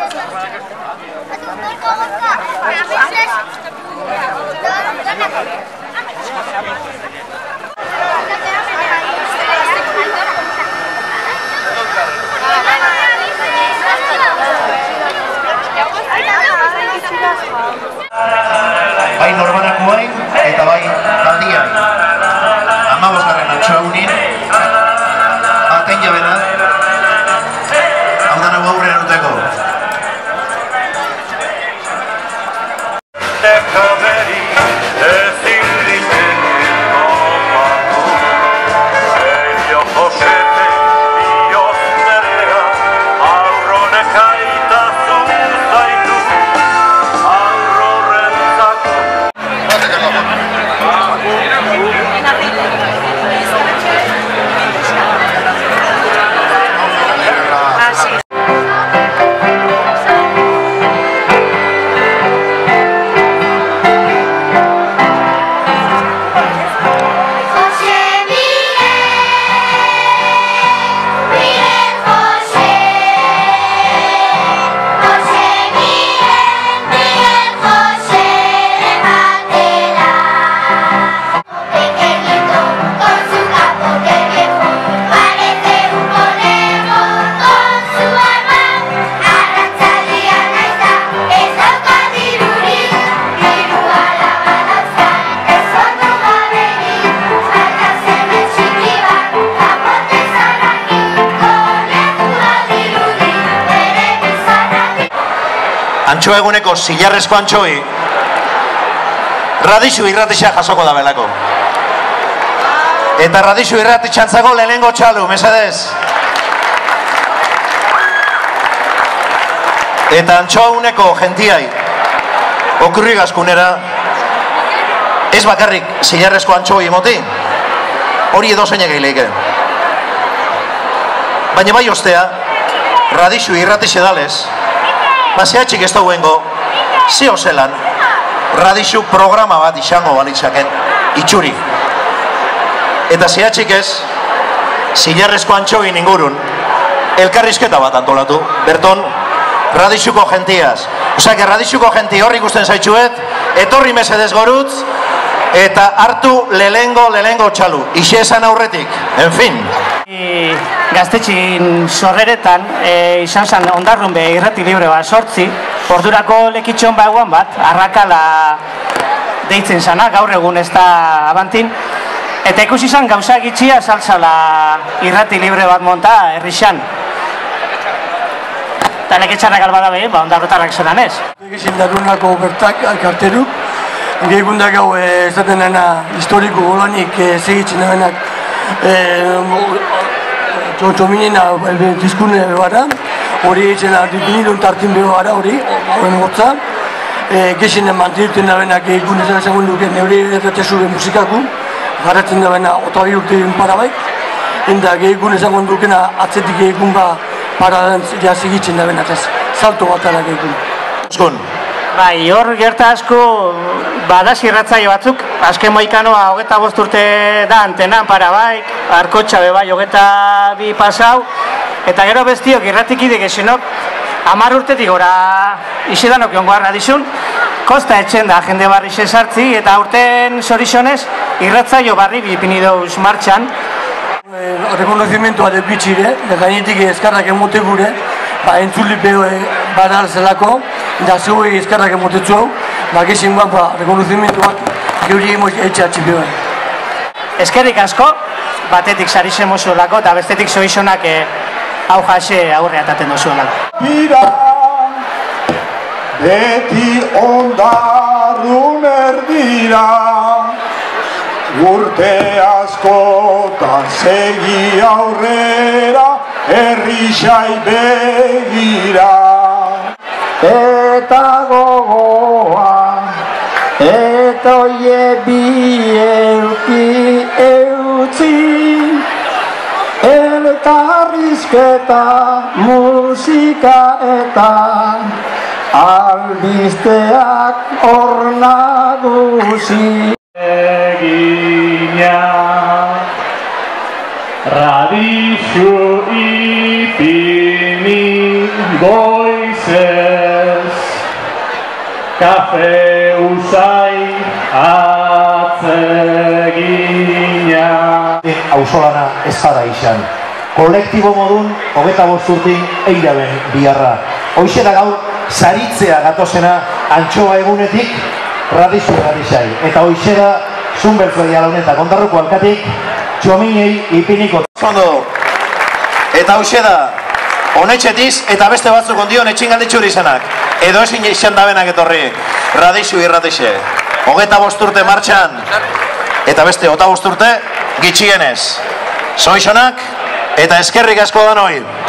Bai norbanakoain eta bai taldian. 15. Antxoaunin aten jabena hau da nago aurrean uteko. Antxo eguneko zilarrezko antxoi Radixu irratixea jasoko da belako. Eta Radixu irratixantzako lehenengo txalu, mesedez. Eta antxo eguneko gentiai okurri gazkunera ez bakarrik zilarrezko antxoi moti, hori edo zeinek eileike. Baina bai ostea, Radixu irratixe dalez, zehatxik ez dauengo, zeo zelan, Radixu programa bat izango balitzaken, itxuri. Eta zehatxik ez, zilarrezko antxogin ingurun, elkarrizketa bat antolatu, berton, Radixuko gentiaz. Osak, Radixuko genti horri ikusten zaitxuet, etorri mesedez gorutz, eta hartu lehengo txalu, ixe esan aurretik, en fin. Gaztetxin sorreretan izan zen Ondarrun be irrati libre bat sortzi, ordurako lekitxon baguan bat, arrakala deitzen zana, gaur egun ez da abantin, eta ikusi izan gauza gitxia saltzala irrati libre bat monta herrixan. Eta leketxarrak albada behin, Ondarrotarrak zelan ez. Egizin darunako bertak karteruk, gehigundak hau ezaten dena historiko golanik segitzen denak txominena dizkune bara, hori egiten nidun tartin beho gara hori, hauen gotza. Gexen mantinuten da benak egun ezagun duken hori erretesure musikaku, garatzen da bena otabi urte parabaik, eta egun ezagun dukena atzetik egun ba paradantz segitzen da benak, salto bat alak egun. Bai, hor gerta asko badaz irratzaio batzuk, azken moikanoa 25 urte da antenan parabaik, arkotxa bebai 22 pasau, eta gero bestiok irratikide gezenok 10 urtetik gora isedanok jongo arradizun, kosta etxen da jende barri sartzi, eta urten zorizonez irratzaio barri bipini dauz martxan. Rekonozimientoa depitxire, gainetik eskarrak emote gure, entzuli beho badal zelako, da zegoe eskarrak emotetzu hau, gizien guan rekonozimientu bat geuri emoz etxatxi behoen. Eskerrik asko, batetik sarixe mozuelako, eta bestetik zoizonak hau jase aurre ataten dozuelako. Bira, beti Ondarrun erdira, urte askotan segi aurrera, herrixai begira. Eta gogoa, eta oie bi euki eutzi, elkarrizketa, musika eta albisteak hor nagusi. Egina Radixu ipini Goizez kafe usai atzegina. Auzolana ez bada izan. Kolektibo modun, 25 urtin eiraben biharra. Hoxe da gaur, saritzea gatozena antxoa egunetik Radixu Radixai. Eta hoxe da, Zunbertzoi alaunetak ondarruko alkatik, txominei ipiniko. Eta hoxe da, honetxetiz eta beste batzuk ondion etxingalditxuri izanak. Edo ezin izan dabenak etorri, Radixu irratixe. 25 urte martxan, eta beste 25 urte gitxienez. Zoizonak eta eskerrik asko danoi.